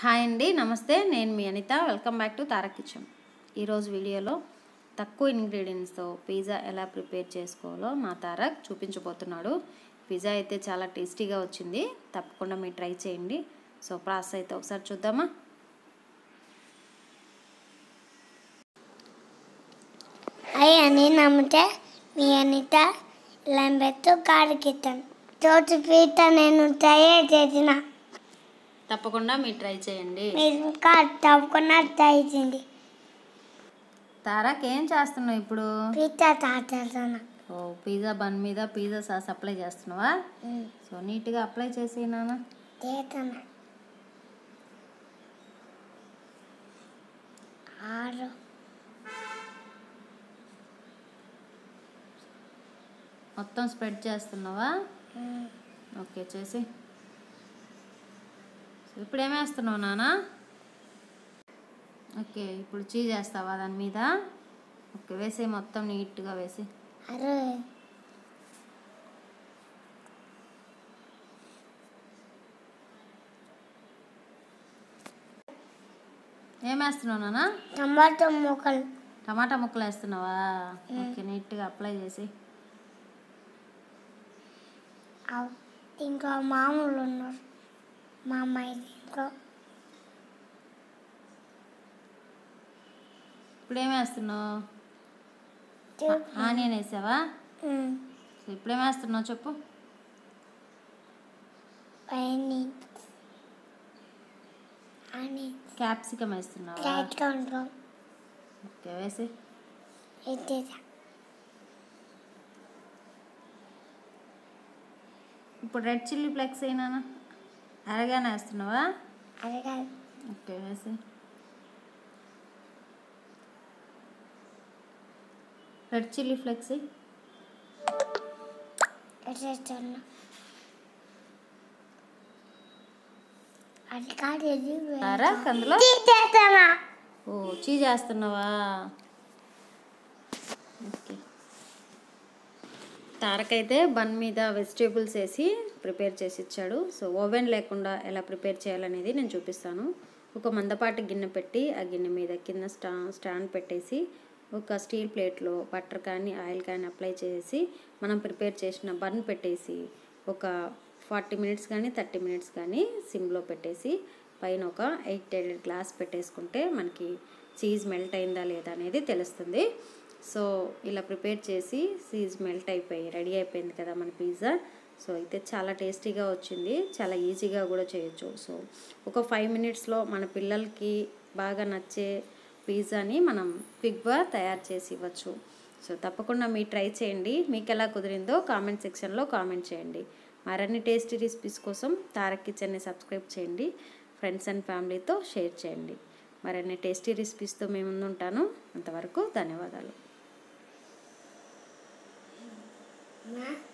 Hi అండి, నమస్తే. నేను మీ Anitha. Welcome back to Tarak kitchen. ఈరోజు వీడియోలో తక్కువ ఇంగ్రీడియంట్స్తో పిజ్జా ఎలా ప్రిపేర్ చేసుకోవాలో మా తారక్ చూపించబోతున్నాడు. పిజ్జా అయితే చాలా టేస్టీగా వచ్చింది. తప్పకుండా మీరు ట్రై చేయండి. సో ప్రాసెస్ అయితే ఒకసారి చూద్దామా. అని నమ్మితే మీ అనిత లంబెత్తు కాడికిస్తాను తోటి పీట నేను తయారు చేసిన. తప్పకుండా మీరు ట్రై చేయండి. మీరు ఇంకా తప్పకుండా ట్రై చేయండి. తారక్ ఏం చేస్తున్నావు ఇప్పుడు? పిజ్జా తాగుతున్నా. ఓ, పిజ్జా బన్ మీద పిజ్జా సాస్ అప్లై చేస్తున్నావా? సో నీట్గా అప్లై చేసి నాన్న. చేస్తున్నా. మొత్తం స్ప్రెడ్ చేస్తున్నావా? ఓకే, చేసి ఇప్పుడు ఏమేస్తున్నావు నాన్న? ఓకే, ఇప్పుడు చీజ్ వేస్తావా దాని మీద? ఓకే, వేసి మొత్తం నీట్గా వేసి. ఏమేస్తున్నావు నాన్న? టమాటా ముక్కలు వేస్తున్నావా? ఓకే, నీట్గా అప్లై చేసి. ఇంకా మామూలు ఉన్నారు మా అమ్మాయి. ఇప్పుడు ఏమేస్తున్నావు? ఆనియన్ వేసావా? ఇప్పుడు ఏమేస్తున్నావు చెప్పు. క్యాప్సికమ్ వేస్తున్నావా? ఓకే, వేసి. ఇప్పుడు రెడ్ చిల్లీ ఫ్లేక్స్ అయినా అరగానే వేస్తున్నావా? ఓకే, వేసి. రెడ్ చిల్లీ ఫ్లేక్స్ అందులో. ఓ, చీజ్ వేస్తున్నావా? ఓకే. తారక్ అయితే బన్ మీద వెజిటేబుల్స్ వేసి ప్రిపేర్ చేసి ఇచ్చాడు. సో ఓవెన్ లేకుండా ఎలా ప్రిపేర్ చేయాలనేది నేను చూపిస్తాను. ఒక మందపాటి గిన్నె పెట్టి ఆ గిన్నె మీద కింద స్టాండ్ పెట్టేసి ఒక స్టీల్ ప్లేట్లో బటర్ కానీ ఆయిల్ కానీ అప్లై చేసి మనం ప్రిపేర్ చేసిన బన్ పెట్టేసి ఒక 40 మినిట్స్ కానీ 30 మినిట్స్ కానీ సిమ్లో పెట్టేసి పైన ఒక 8 గ్లాస్ పెట్టేసుకుంటే మనకి చీజ్ మెల్ట్ అయిందా లేదా అనేది తెలుస్తుంది. సో ఇలా ప్రిపేర్ చేసి చీజ్ మెల్ట్ అయిపోయి రెడీ అయిపోయింది కదా మన పిజ్జా. సో అయితే చాలా టేస్టీగా వచ్చింది. చాలా ఈజీగా కూడా చేయొచ్చు. సో ఒక 5 మినిట్స్లో మన పిల్లలకి బాగా నచ్చే పిజ్జాని మనం క్విక్గా తయారు చేసి ఇవ్వచ్చు. సో తప్పకుండా మీరు ట్రై చేయండి. మీకు ఎలా కుదిరిందో కామెంట్ సెక్షన్లో కామెంట్ చేయండి. మరిన్ని టేస్టీ రెసిపీస్ కోసం తారక్ కిచెన్ని సబ్స్క్రైబ్ చేయండి. ఫ్రెండ్స్ అండ్ ఫ్యామిలీతో షేర్ చేయండి. మరిన్ని టేస్టీ రెసిపీస్తో మేము ముందు ఉంటాను. అంతవరకు ధన్యవాదాలు.